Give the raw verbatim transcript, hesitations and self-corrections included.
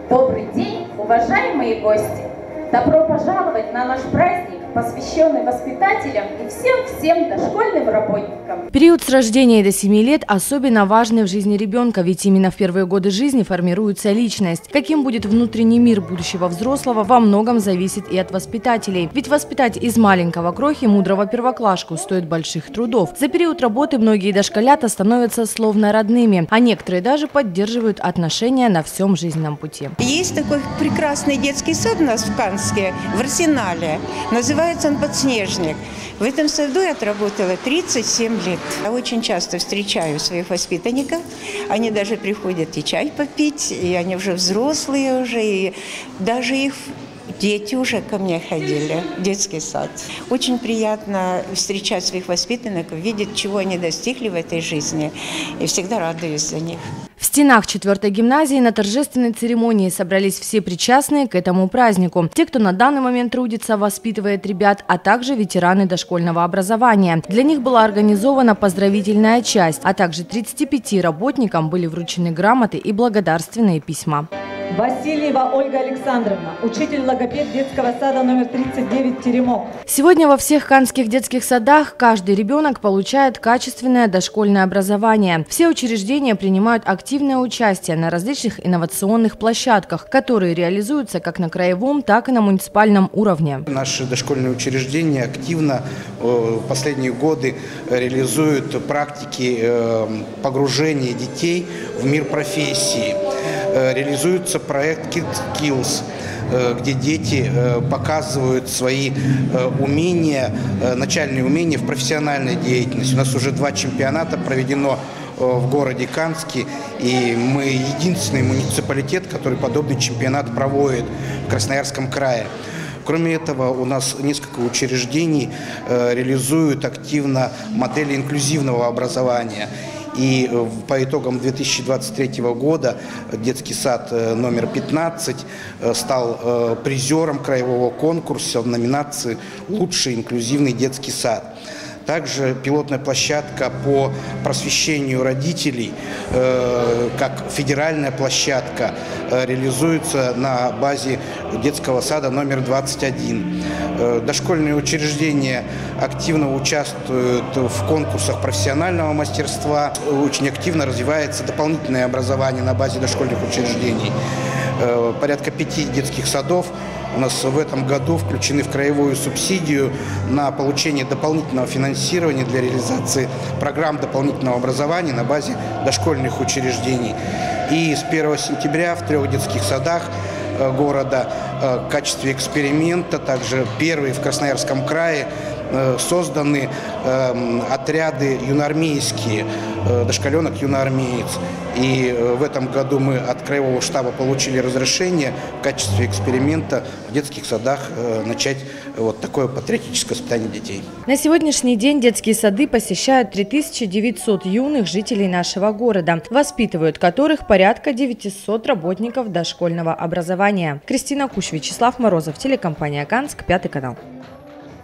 Добрый день, уважаемые гости! Добро пожаловать на наш праздник, посвященный воспитателям и всем-всем дошкольным работникам. Период с рождения до семи лет особенно важный в жизни ребенка, ведь именно в первые годы жизни формируется личность. Каким будет внутренний мир будущего взрослого, во многом зависит и от воспитателей. Ведь воспитать из маленького крохи мудрого первоклашку стоит больших трудов. За период работы многие дошколята становятся словно родными, а некоторые даже поддерживают отношения на всем жизненном пути. Есть такой прекрасный детский сад у нас в Канске, в Арсенале. Называется он «Подснежник». В этом саду я отработала тридцать семь лет. Я очень часто встречаю своих воспитанников. Они даже приходят и чай попить, и они уже взрослые уже, и даже их дети уже ко мне ходили в детский сад. Очень приятно встречать своих воспитанников, видеть, чего они достигли в этой жизни, и всегда радуюсь за них. В стенах четвёртой гимназии на торжественной церемонии собрались все причастные к этому празднику. Те, кто на данный момент трудится, воспитывает ребят, а также ветераны дошкольного образования. Для них была организована поздравительная часть, а также тридцати пяти работникам были вручены грамоты и благодарственные письма. Васильева Ольга Александровна, учитель-логопед детского сада номер тридцать девять «Теремок». Сегодня во всех канских детских садах каждый ребенок получает качественное дошкольное образование. Все учреждения принимают активное участие на различных инновационных площадках, которые реализуются как на краевом, так и на муниципальном уровне. Наши дошкольные учреждения активно в последние годы реализуют практики погружения детей в мир профессии. Реализуется проект Kids Skills, где дети показывают свои умения, начальные умения в профессиональной деятельности. У нас уже два чемпионата проведено в городе Канске, и мы единственный муниципалитет, который подобный чемпионат проводит в Красноярском крае. Кроме этого, у нас несколько учреждений реализуют активно модели инклюзивного образования. И по итогам две тысячи двадцать третьего года детский сад номер пятнадцать стал призером краевого конкурса в номинации «Лучший инклюзивный детский сад». Также пилотная площадка по просвещению родителей, как федеральная площадка, реализуется на базе детского сада номер двадцать один. Дошкольные учреждения активно участвуют в конкурсах профессионального мастерства. Очень активно развивается дополнительное образование на базе дошкольных учреждений. Порядка пяти детских садов у нас в этом году включены в краевую субсидию на получение дополнительного финансирования для реализации программ дополнительного образования на базе дошкольных учреждений. И с первого сентября в трех детских садах города в качестве эксперимента, также первые в Красноярском крае, созданы отряды юноармейские, дошколенок юноармеец. И в этом году мы от краевого штаба получили разрешение в качестве эксперимента в детских садах начать вот такое патриотическое воспитание детей. На сегодняшний день детские сады посещают три тысячи девятьсот юных жителей нашего города, воспитывают которых порядка девятисот работников дошкольного образования. Кристина Куш, Вячеслав Морозов, телекомпания «Канск», пятый канал.